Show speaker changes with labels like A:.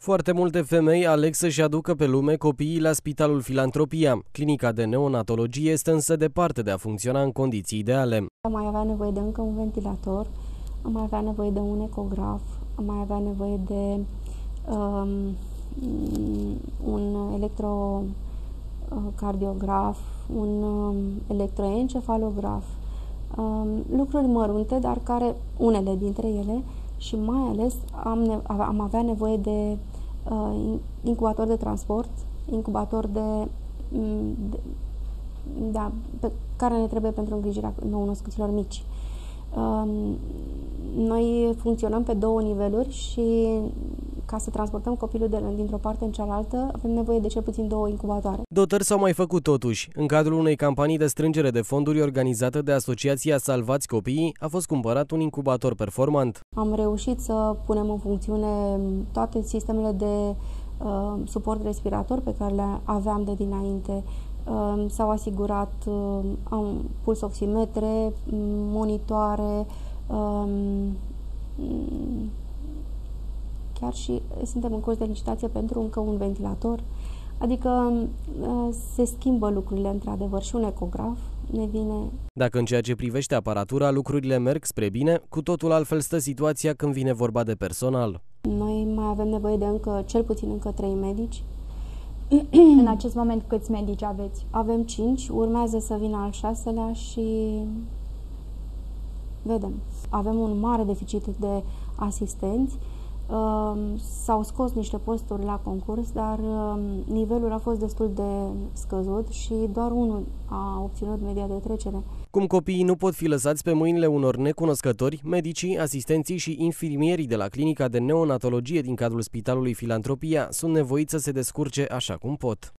A: Foarte multe femei aleg să-și aducă pe lume copiii la Spitalul Filantropia. Clinica de neonatologie este însă departe de a funcționa în condiții ideale.
B: Am mai avea nevoie de încă un ventilator, am mai avea nevoie de un ecograf, am mai avea nevoie de un electrocardiograf, un electroencefalograf, lucruri mărunte, dar care, unele dintre ele, și mai ales am avea nevoie de incubator de transport, incubator pe care ne trebuie pentru îngrijirea nou-născuților mici. Noi funcționăm pe 2 niveluri și ca să transportăm copilul dintr-o parte în cealaltă, avem nevoie de cel puțin 2 incubatoare.
A: Dotări s-au mai făcut totuși. În cadrul unei campanii de strângere de fonduri organizată de Asociația Salvați Copiii, a fost cumpărat un incubator performant.
B: Am reușit să punem în funcțiune toate sistemele de suport respirator pe care le aveam de dinainte. S-au asigurat pulsoximetre, monitoare, chiar și suntem în curs de licitație pentru încă un ventilator. Adică se schimbă lucrurile într-adevăr și un ecograf ne vine.
A: Dacă în ceea ce privește aparatura lucrurile merg spre bine, cu totul altfel stă situația când vine vorba de personal.
B: Noi mai avem nevoie de cel puțin încă 3 medici.
C: În acest moment câți medici aveți?
B: Avem 5, urmează să vină al 6-lea și vedem. Avem un mare deficit de asistenți. S-au scos niște posturi la concurs, dar nivelul a fost destul de scăzut și doar unul a obținut media de trecere.
A: Cum copiii nu pot fi lăsați pe mâinile unor necunoscători, medicii, asistenții și infirmierii de la clinica de neonatologie din cadrul Spitalului Filantropia sunt nevoiți să se descurce așa cum pot.